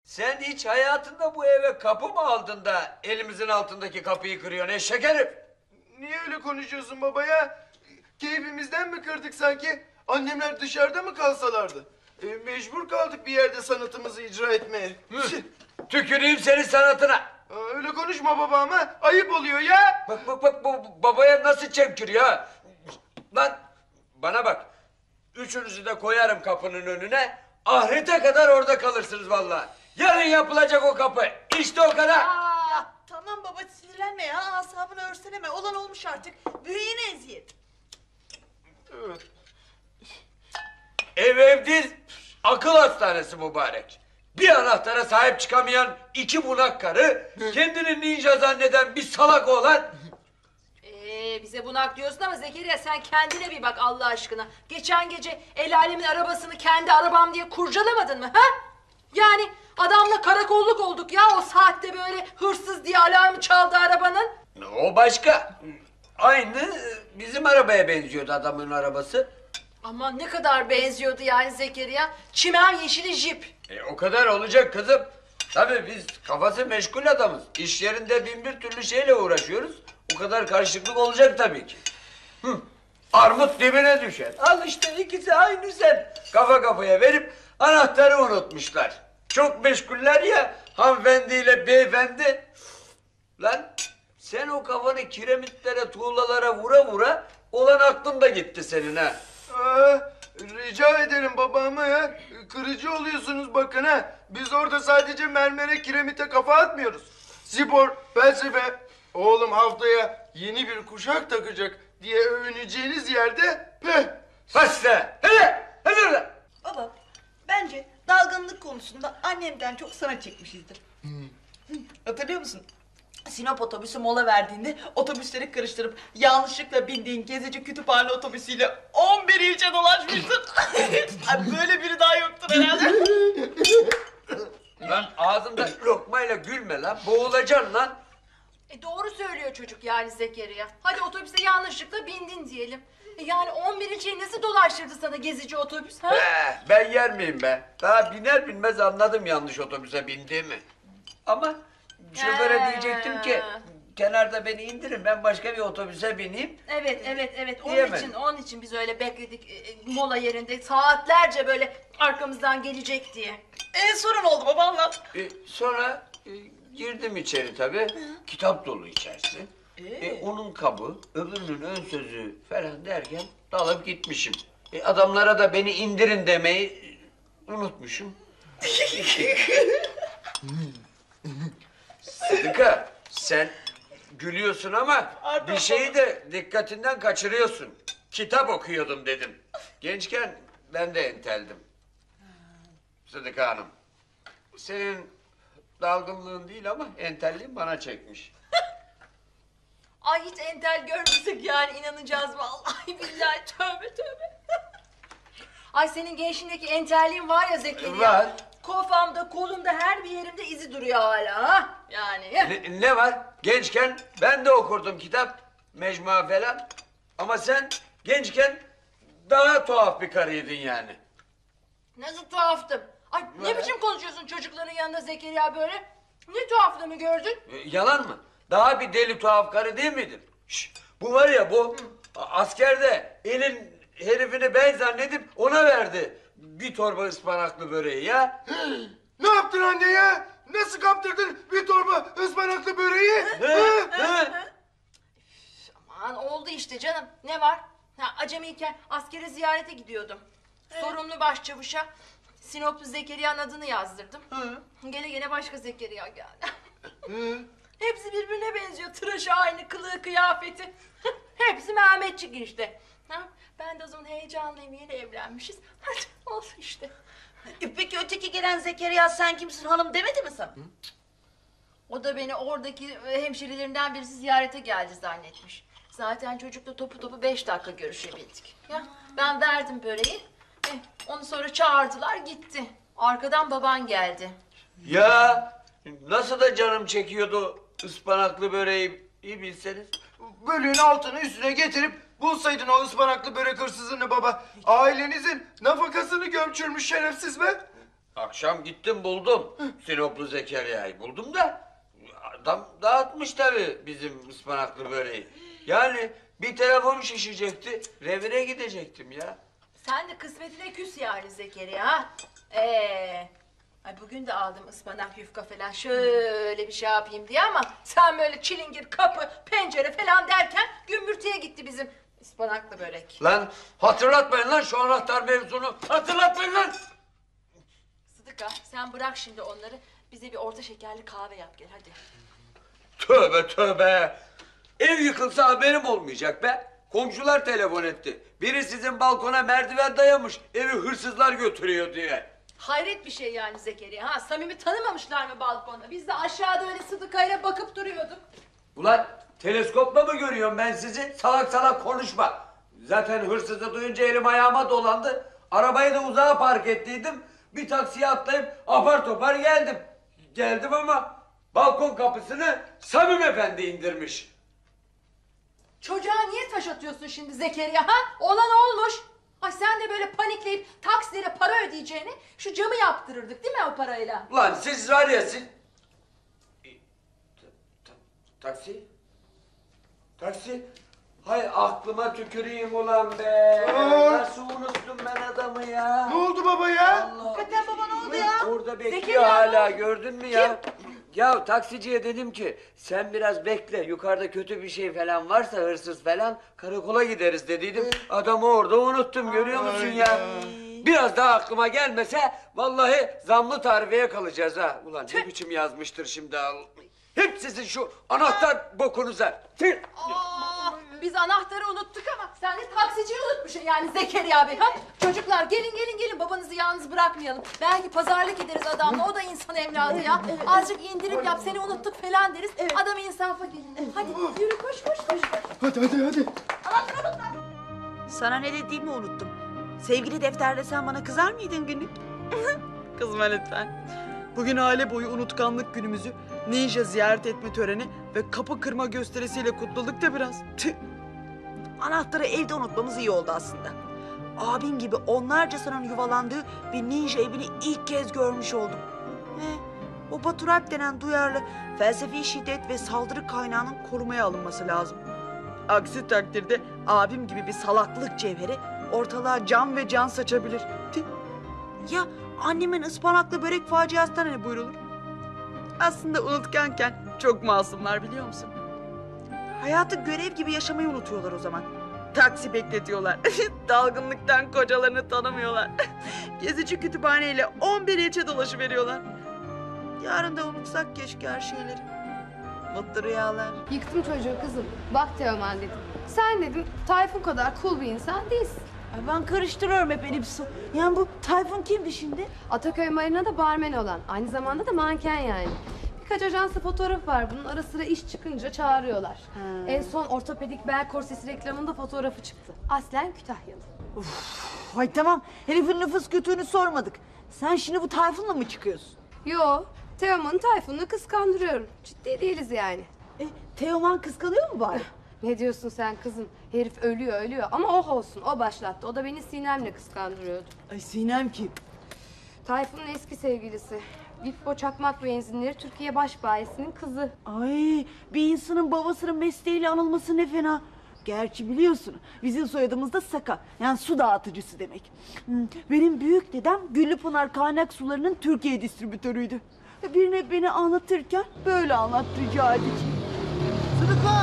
Sen hiç hayatında bu eve kapı mı aldın da elimizin altındaki kapıyı kırıyorsun eşek herif? Niye öyle konuşuyorsun baba ya? Keyfimizden mi kırdık sanki? Annemler dışarıda mı kalsalardı? Mecbur kaldık bir yerde sanatımızı icra etmeye. Tüküreyim senin sanatına. Öyle konuşma baba ama ayıp oluyor ya. Bak bu babaya nasıl çemkiriyor ha? Lan bana bak. Üçünüzü de koyarım kapının önüne. Ahirete kadar orada kalırsınız vallahi. Yarın yapılacak o kapı. İşte o kadar. Ya tamam baba sinirlenme ya. Asabını örseleme. Olan olmuş artık. Büyüğüne eziyet. Evet. Ev değil, akıl hastanesi mübarek. Bir anahtara sahip çıkamayan iki bunak karı, kendini ninja zanneden bir salak oğlan. Bize bunak diyorsun ama Zekeriya sen kendine bir bak Allah aşkına. Geçen gece el alemin arabasını kendi arabam diye kurcalamadın mı ha? Yani adamla karakolluk olduk ya o saatte böyle hırsız diye alarmı çaldı arabanın. O başka. Aynı bizim arabaya benziyordu adamın arabası. Ama ne kadar benziyordu yani Zekeriya. Çimen yeşili jip. O kadar olacak kızım. Tabii biz kafası meşgul adamız. İş yerinde bin bir türlü şeyle uğraşıyoruz. O kadar karışıklık olacak tabii ki. Armut dibine düşer. Al işte ikisi aynı sen. Kafa kafaya verip anahtarı unutmuşlar. Çok meşguller ya hanımefendiyle beyefendi. Lan sen o kafanı kiremitlere, tuğlalara vura vura olan aklın da gitti senin ha. Rica ederim babama ya. Kırıcı oluyorsunuz bakın ha. Biz orada sadece mermere, kiremite kafa atmıyoruz. Spor, felsefe. Oğlum haftaya yeni bir kuşak takacak diye övüneceğiniz yerde Başla. Hadi oradan. Baba bence dalgınlık konusunda annemden çok sana çekmişizdir. Hatırlıyor musun? Sinop otobüsü mola verdiğinde otobüsleri karıştırıp yanlışlıkla bindiğin gezici kütüphane otobüsüyle 11 ilçe dolaşmıştın. Ay, böyle biri daha yoktur herhalde. Lan ağzında lokmayla gülme lan. Boğulacaksın lan. Doğru söylüyor çocuk yani Zekeriya. Hadi otobüse yanlışlıkla bindin diyelim. Yani 11 ilçeyi nasıl dolaştırdı sana gezici otobüs ha? Ben yer miyim be? Daha biner binmez anladım yanlış otobüse bindiğimi. Ama şoföre diyecektim ki kenarda beni indirin ben başka bir otobüse bineyim. Evet. Diyemedim. Onun için biz öyle bekledik mola yerinde saatlerce böyle arkamızdan gelecek diye. Sorun oldu baba anlat. Sonra girdim içeri tabii. Kitap dolu içerisi. Onun kabı, öbürünün ön sözü falan derken dalıp gitmişim. Adamlara da beni indirin demeyi unutmuşum. Sıdıka sen gülüyorsun ama bir şeyi de dikkatinden kaçırıyorsun. Kitap okuyordum dedim. Gençken ben de enteldim. Sıdıka Hanım. Senin dalgınlığın değil ama entelliğin bana çekmiş. Ay hiç entel görmesek yani inanacağız vallahi billahi tövbe. Ay senin gençliğindeki entelliğin var ya Zekeriya. Var. Kafamda, kolumda, her bir yerimde izi duruyor hala ha. Yani. Ne var? Gençken ben de okurdum kitap, mecmua falan. Ama sen gençken daha tuhaf bir karıydın yani. Nasıl tuhaftım? Ay ne biçim konuşuyorsun çocukların yanında Zekeriya böyle? Ne tuhaflığımı gördün? Yalan mı? Daha bir deli tuhaf karı değil miydin? Bu var ya bu askerde elin herifini ben zannedip ona verdi bir torba ıspanaklı böreği ya. ne yaptın anne ya? Nasıl kaptırdın bir torba ıspanaklı böreği? Aman oldu işte canım. Ne var? Acemiyken askere ziyarete gidiyordum. Sorumlu başçavuşa Sinoplu Zekeriya'nın adını yazdırdım. Gene başka Zekeriya geldi. Hepsi birbirine benziyor. Tıraşı aynı, kılığı, kıyafeti. Hepsi Mehmetçik işte. Ben de o zaman heyecanlıyım. Yeni evlenmişiz. Hadi olsun işte. Peki öteki gelen Zekeriya sen kimsin hanım demedi mi sana? O da beni oradaki hemşerilerinden birisi ziyarete geldi zannetmiş. Zaten çocukla topu 5 dakika görüşebildik. Ya, ben verdim böreği. Onu sonra çağırdılar gitti. Arkadan baban geldi. Ya nasıl da canım çekiyordu ıspanaklı böreği iyi bilseniz. Böreğin altını üstüne getirip bulsaydın o ıspanaklı börek hırsızını baba. Ailenizin nafakasını gömçürmüş şerefsiz be. Akşam gittim buldum. Sinoplu Zekeriya'yı buldum da adam dağıtmış tabii bizim ıspanaklı böreği. Yani bir telefon şişecekti. Revire gidecektim ya. Sen de kısmetine küs yani Zekeriya ha. Ay bugün de aldım ıspanak yufka falan şöyle bir şey yapayım diye ama sen böyle çilingir kapı pencere falan derken gümbürtüye gitti bizim ıspanaklı börek. Lan hatırlatmayın lan şu anahtar mevzunu. Hatırlatmayın lan. Sıdıka sen bırak şimdi onları, bize bir orta şekerli kahve yap gel hadi. Tövbe tövbe. Ev yıkılsa haberim olmayacak be. Komşular telefon etti. Biri sizin balkona merdiven dayamış. Evi hırsızlar götürüyor diye. Hayret bir şey yani Zekeriya ha, Samimi tanımamışlar mı balkonda? Biz de aşağıda öyle Sıdıka'yla bakıp duruyorduk. Ulan teleskopla mı görüyorum ben sizi? Salak salak konuşma. Zaten hırsızı duyunca elim ayağıma dolandı. Arabayı da uzağa park ettiydim. Bir taksiye atlayıp apar topar geldim. Geldim ama balkon kapısını Samim Efendi indirmiş. Çocuğa niye taş atıyorsun şimdi Zekeriya ha? Olan olmuş. Ay sen de böyle panikleyip taksilere para ödeyeceğini şu camı yaptırırdık değil mi o parayla? Ulan siz var ya siz... Taksi? Taksi? Hay aklıma tüküreyim ulan be. Nasıl unuttum ben adamı ya? Ne oldu baba ya? Allah. Hakikaten baba ne oldu ya? Orada bekliyor Zekeriya hala gördün mü ya? Ya taksiciye dedim ki sen biraz bekle yukarıda kötü bir şey falan varsa hırsız falan karakola gideriz dediydim. Adamı orada unuttum görüyor musun ya? Biraz daha aklıma gelmese vallahi zamlı tarifeye kalacağız ha. Ulan ne biçim yazmıştır şimdi al. Hep sizin şu anahtar bokunuza. Tüh! Biz anahtarı unuttuk ama sen de taksiciyi unutmuşsun yani Zekeriya Bey ha? Çocuklar gelin babanızı yalnız bırakmayalım. Belki pazarlık ederiz adamla, o da insan evladı ya. Azıcık indirim yap, seni unuttuk falan deriz. Adam insafa gelin. Hadi yürü koş. Hadi. Sana ne dediğimi unuttum. Sevgili defterde sen bana kızar mıydın günlük? Kızma lütfen. Bugün aile boyu unutkanlık günümüzü ninja ziyaret etme töreni ve kapı kırma gösterisiyle kutladık da biraz. Tüh. Anahtarı evde unutmamız iyi oldu aslında. Abim gibi onlarcasının yuvalandığı bir ninja evini ilk kez görmüş oldum. Ve o Batur Alp denen duyarlı felsefi şiddet ve saldırı kaynağının korumaya alınması lazım. Aksi takdirde abim gibi bir salaklık cevheri ortalığa can ve can saçabilir. Tüh. Ya annemin ıspanaklı börek faciasından ne buyrulur? Aslında unutkanken çok masumlar biliyor musun? Hayatı görev gibi yaşamayı unutuyorlar o zaman. Taksi bekletiyorlar. Dalgınlıktan kocalarını tanımıyorlar. Gezici kütüphaneyle 11 ilçe dolaşıveriyorlar. Yarın da unutsak keşke her şeyleri. Mutlu rüyalar. Yıktım çocuğu kızım. Bak Teoman dedim. Sen dedim Tayfun kadar cool bir insan değilsin. Ay ben karıştırıyorum hep Elif Su. Yani bu Tayfun kimdi şimdi? Ataköy Marina'da barmen olan. Aynı zamanda da manken yani. Birkaç ajansı fotoğraf var bunun. Ara sıra iş çıkınca çağırıyorlar. En son ortopedik bel korsesi reklamında fotoğrafı çıktı. Aslen Kütahyalı. Ay tamam. Herifin nüfus kütüğünü sormadık. Sen şimdi bu Tayfun'la mı çıkıyorsun? Yo, Teoman'ı Tayfun'la kıskandırıyorum. Ciddi değiliz yani. Teoman kıskanıyor mu bari? Ne diyorsun sen kızım? Herif ölüyor ama oh olsun, o başlattı. O da beni Sinem'le kıskandırıyordu. Ay Sinem kim? Tayfun'un eski sevgilisi. Bippo Çakmak Benzinleri Türkiye Baş Bayisi'nin kızı. Ay bir insanın babasının mesleğiyle anılması ne fena. Gerçi biliyorsun bizim soyadımız da Saka. Yani su dağıtıcısı demek. Benim büyük dedem Güllüpınar kaynak sularının Türkiye distribütörüydü. Birine beni anlatırken böyle anlattı rica edeceğim. Sıdıka!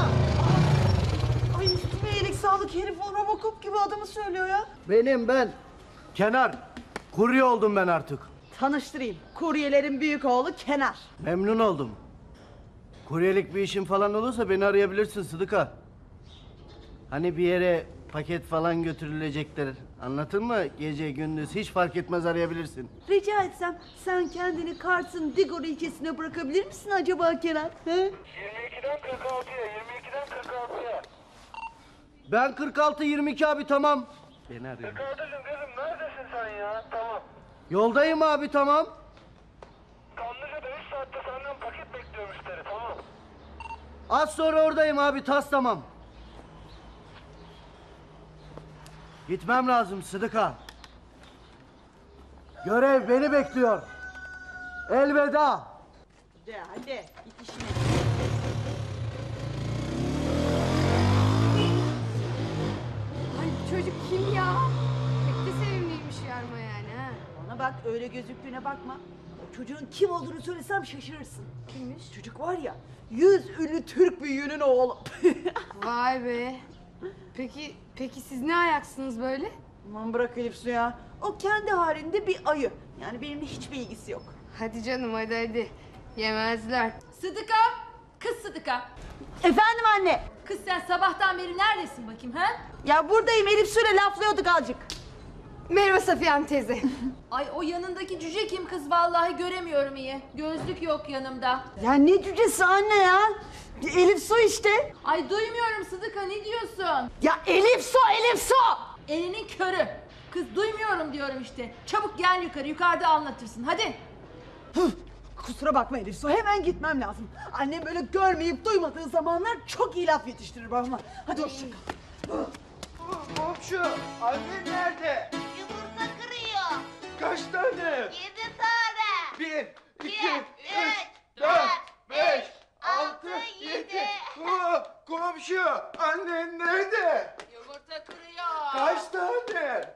Ay üstüme iyilik sağlık herif o Robocop gibi adamı söylüyor ya. Benim ben. Kenar. Kurye oldum ben artık. Tanıştırayım. Kuryelerin büyük oğlu Kenar. Memnun oldum. Kuryelik bir işin falan olursa beni arayabilirsin Sıdıka. Hani bir yere paket falan götürülecekler. Anladın mı? Gece gündüz hiç fark etmez arayabilirsin. Rica etsem sen kendini Kars'ın Digor ilçesine bırakabilir misin acaba Kenar? He? 22'den 46'ya, 22'den 46'ya. Ben 46-22 abi tamam. Beni arıyor. Kardeşim kızım neredesin sen ya? Tamam. Yoldayım abi tamam. Kanlıca'da 3 saatte senden paket bekliyor müşteri, tamam. Az sonra oradayım abi tas tamam. Gitmem lazım Sıdıka. Görev beni bekliyor. Elveda. Hadi git işine. Ay bu çocuk kim ya? Pek de sevimliymiş yarma yani ha. Bana bak öyle gözüktüğüne bakma. O çocuğun kim olduğunu söylesem şaşırırsın. Kimmiş? Çocuk var ya 100 ünlü Türk büyüğünün oğlu. Vay be. Peki siz ne ayaksınız böyle? Aman bırak Elif Su ya. O kendi halinde bir ayı. Yani benimle hiçbir ilgisi yok. Hadi canım hadi. Yemezler. Sıdıka! Kız Sıdıka! Efendim anne. Kız sen sabahtan beri neredesin bakayım ha? Ya buradayım Elif Su'yla laflıyorduk azıcık. Merhaba Safiye Hanım teyze. Ay o yanındaki cüce kim kız vallahi göremiyorum iyi. Gözlük yok yanımda. Ya ne cücesi anne ya? Elif Su işte. Ay duymuyorum Sıdıka ne diyorsun? Ya Elif Su, Elif Su. Elinin körü. Kız duymuyorum diyorum işte. Çabuk gel yukarıda anlatırsın hadi. Kusura bakma Elif Su, hemen gitmem lazım. Annem böyle görmeyip duymadığı zamanlar çok iyi laf yetiştirir bana. Hadi hoşça kal. Komşu, annem nerede? Yumurta kırıyor. Kaç tane? 7 tane. 1, 2, 3, 4, 4, 5, 6, 6, 7. 7. Komşu, annen nerede? Yumurta kırıyor. Kaç tane?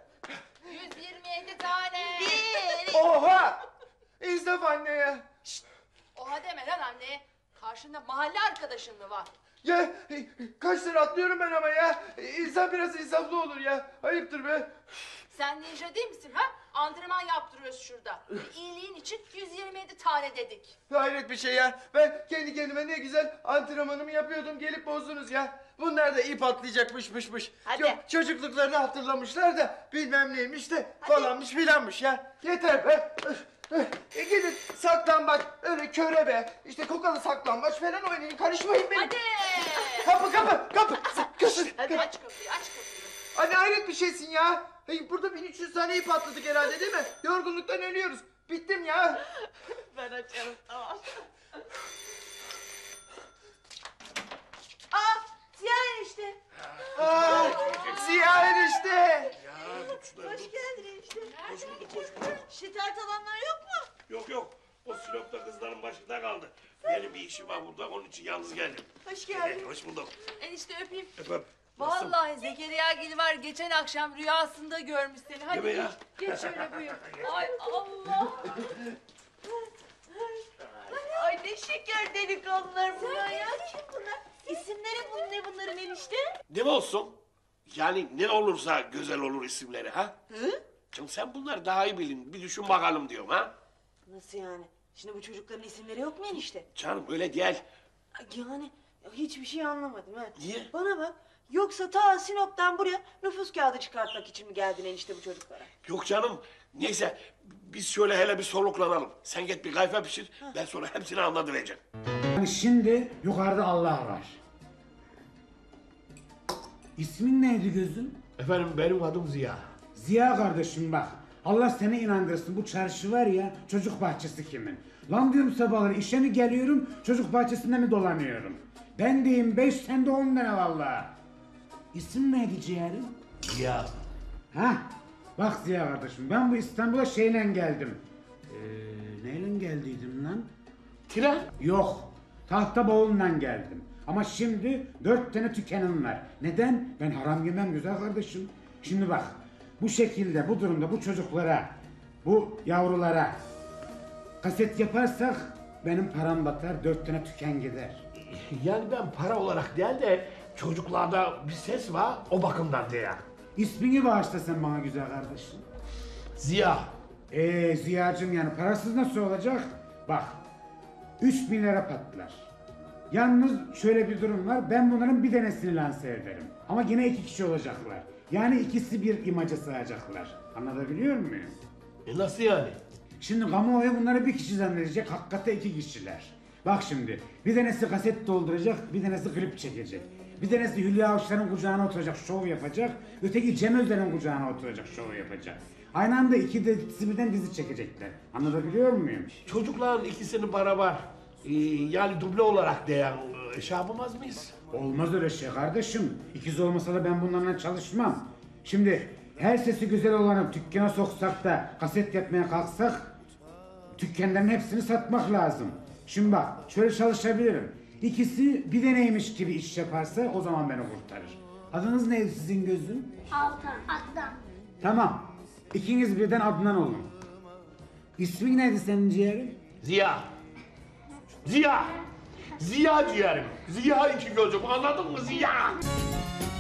127 tane. 1. Oha! İnsaf anneye. Oha deme lan anne. Karşında mahalle arkadaşın mı var? Ya kaç lira atlıyorum ben ama ya. İnsan biraz insaflı olur ya. Ayıptır be. Sen ninja değil misin ha? Antrenman yaptırıyoruz şurada. İyiliğin için 127 tane dedik. Hayret bir şey ya. Ben kendi kendime ne güzel antrenmanımı yapıyordum. Gelip bozdunuz ya. Bunlar da ip atlayacakmışmış. Hadi. Yok çocukluklarını hatırlamışlar da bilmem neymiş de falanmış filanmış ya. Yeter be. Gidin saklambaç, öyle körebe, işte kokalı saklambaç falan oynayın. Karışmayın benim. Hadi. Kapı. Kızım. Hadi aç kapıyı aç kapıyı. Anne hayret bir şeysin ya. Hey, burada 1300 tane ip atladık herhalde değil mi? Yorgunluktan ölüyoruz. Bittim ya. Ben açarım tamam. Ziya enişte. Ziya enişte. Hoş geldin enişte. Şeker tavanlar yok mu? Yok. O Sinop'ta kızların başında kaldı. Benim bir işim var burada. Onun için yalnız geldim. Hoş geldin. Hoş bulduk. Enişte öpeyim. Efendim. Vallahi Zekeriya Gil var geçen akşam rüyasında görmüş seni. Hadi Değil mi ya? geç şöyle buyur. Ay Allah. Ay ne şeker delikanlılar bunlar ya. Kim bunlar? İsimleri ne bunların enişte? Ne olsun? Yani ne olursa güzel olur isimleri ha? Hı? Canım sen bunları daha iyi bilin. Bir düşün bakalım diyorum ha? Nasıl yani? Şimdi bu çocukların isimleri yok mu enişte? Canım öyle değil. Yani hiçbir şey anlamadım ha. Niye? Bana bak. Yoksa ta Sinop'tan buraya nüfus kağıdı çıkartmak için mi geldin enişte bu çocuklara? Yok canım. Neyse biz şöyle hele bir soluklanalım. Sen git bir kayfa pişir. Ben sonra hepsini anlatıvereceğim. Yani şimdi yukarıda Allah var. İsmin neydi gözüm? Efendim benim adım Ziya. Ziya kardeşim bak. Allah seni inandırsın. Bu çarşı var ya çocuk bahçesi kimin? Lan diyorum sabahları işe mi geliyorum çocuk bahçesinde mi dolanıyorum? Ben diyeyim 5 sen de 10 tane vallahi. İsim neydi ciğerim? Ziya. Hah. Bak Ziya kardeşim ben bu İstanbul'a şeyle geldim. Neyle geldiydim lan? Tren. Yok. Tahta bavulla geldim. Ama şimdi 4 tane tükenim var. Neden? Ben haram yemem güzel kardeşim. Şimdi bak. Bu şekilde, bu durumda bu çocuklara, bu yavrulara kaset yaparsak benim param batar, 4 tane tüken gider. Yani ben para olarak değil de çocuklarda bir ses var o bakımdan diye. İsmini bağışla sen bana güzel kardeşim. Ziya. Ziyacım yani parasız nasıl olacak? Bak 3.000 lira patlar. Yalnız şöyle bir durum var. Ben bunların bir tanesini lanse ederim. Ama yine 2 kişi olacaklar. Yani ikisi bir imaja sığacaklar. Anlatabiliyor muyum? Nasıl yani? Şimdi kamuoyu bunları bir kişi zannedecek. Hakikaten 2 kişiler. Bak şimdi bir tanesi kaset dolduracak, bir tanesi klip çekecek. Bir tanesi Hülya Avşar'ın kucağına oturacak, şov yapacak. Öteki Cem Özden'in kucağına oturacak, şov yapacak. Aynı anda ikisi birden dizi çekecekler. Anlatabiliyor muyum? Çocukların ikisini beraber yani duble olarak diye şey yapamaz mıyız? Olmaz öyle şey kardeşim. İkiz olmasa da ben bunlarla çalışmam. Şimdi her sesi güzel olanı dükkana soksak da kaset yapmaya kalksak dükkanların hepsini satmak lazım. Şimdi bak şöyle çalışabilirim. İkisi bir deneymiş gibi iş yaparsa o zaman beni kurtarır. Adınız neydi sizin gözüm? Altan. Adnan. Tamam. İkiniz birden Adnan olun. İsmin neydi senin ciğerim? Ziya. Ziya. Ziya ciğerim. Ziya iki gözüm anladın mı Ziya?